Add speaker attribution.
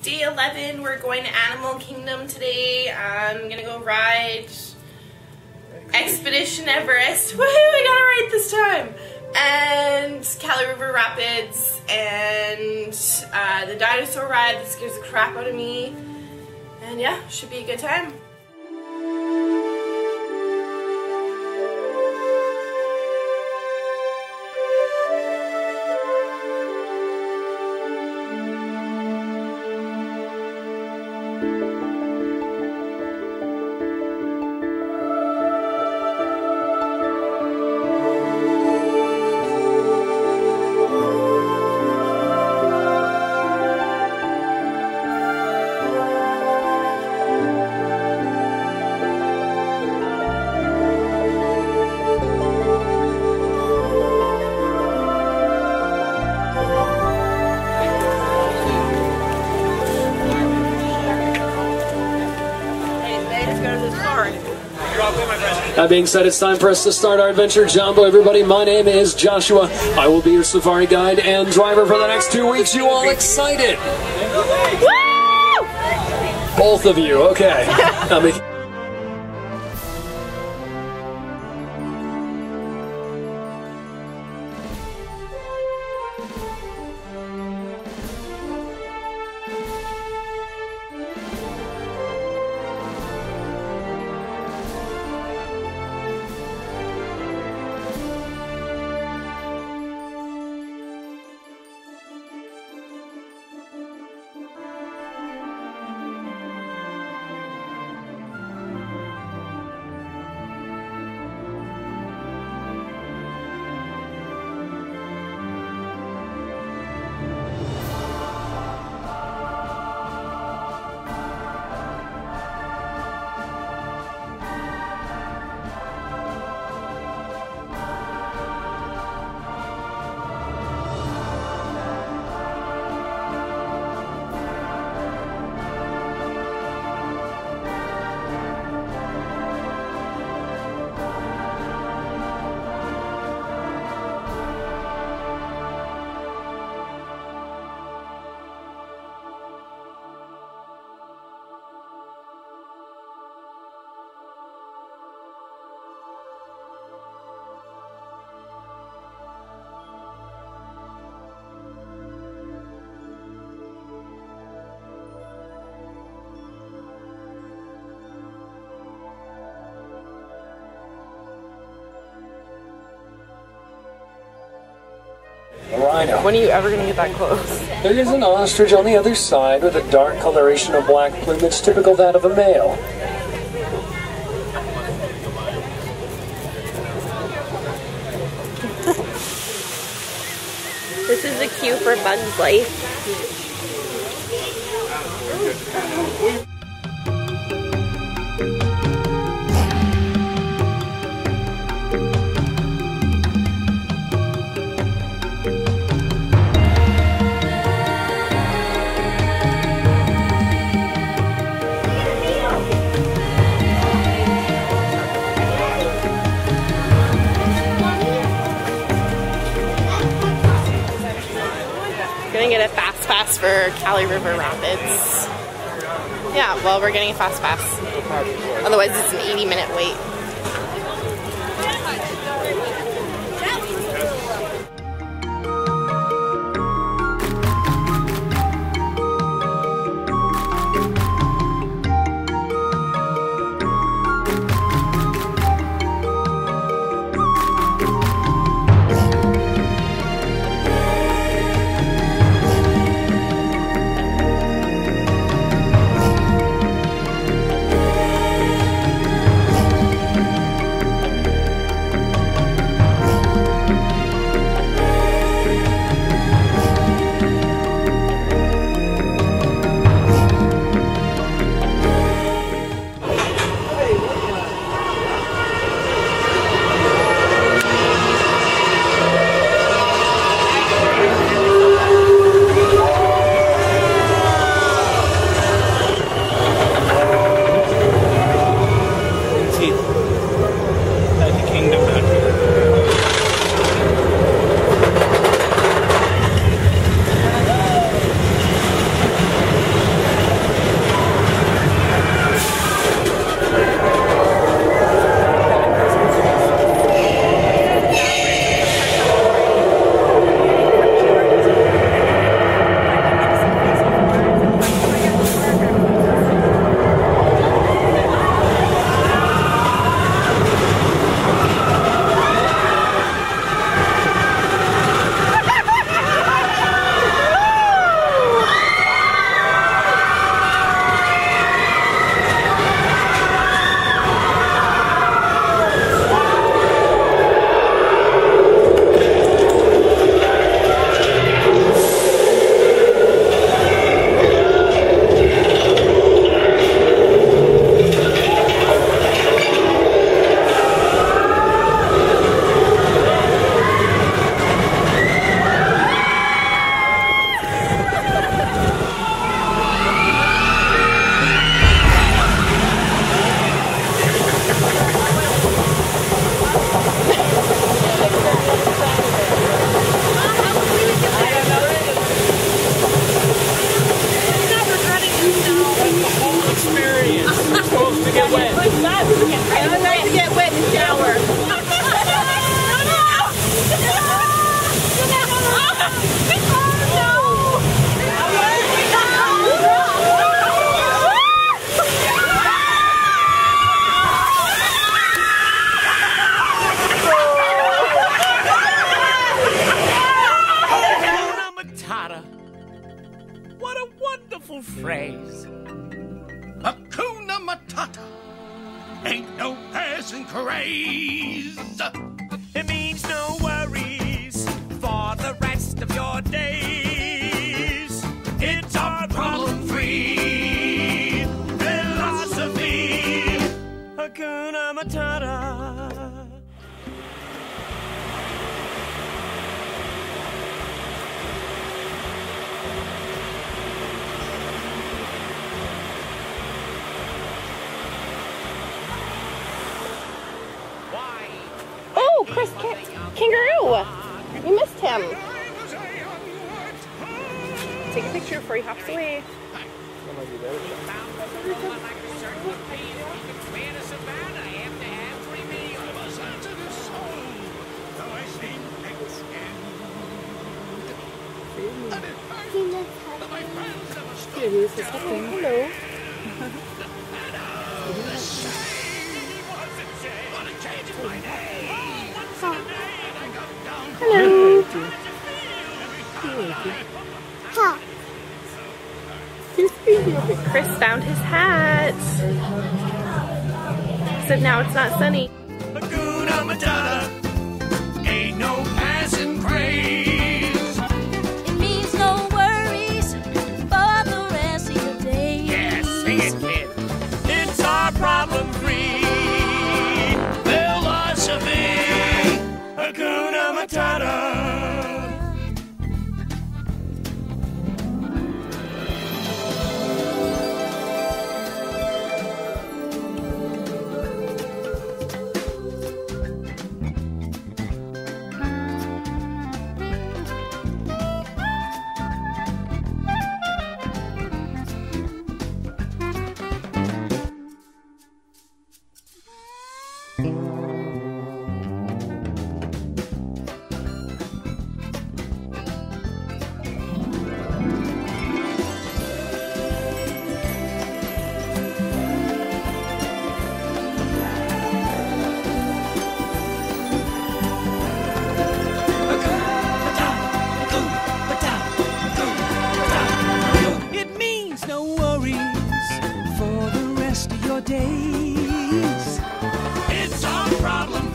Speaker 1: day 11. We're going to Animal Kingdom today. I'm gonna go ride Expedition Everest. Woohoo! I got it right this time. And Kali River Rapids and the dinosaur ride that scares the crap out of me. And yeah, should be a good time.
Speaker 2: That being said, it's time for us to start our adventure. Jumbo, everybody, my name is Joshua. I will be your safari guide and driver for the next 2 weeks. You all excited? Woo! Both of you, okay. Rhino.
Speaker 1: When are you ever going to get that close?
Speaker 2: There is an ostrich on the other side with a dark coloration of black plumage typical that of a male.
Speaker 1: This is the cue for Bug's Life. Gonna get a fast pass for Kali River Rapids. Yeah, well, we're getting a fast pass. Otherwise, it's an 80-minute wait.
Speaker 2: to get wet.
Speaker 1: I like to get wet in the shower.
Speaker 3: What a wonderful phrase. Hakuna Matata ain't no passing craze. It means no worries for the rest of your days. It's our problem-free philosophy. Hakuna Matata.
Speaker 1: Oh, Chris Kangaroo! You missed him. Take a picture before he hops away. Hello. Hello. Huh. Chris found his hat. Except now it's not sunny.
Speaker 3: Hakuna Matata ain't no passing craze.
Speaker 4: It means no worries for the rest of your days.
Speaker 3: Yeah, sing it, kid. It's our problem-free philosophy. Hakuna Matata. Days. It's our problem.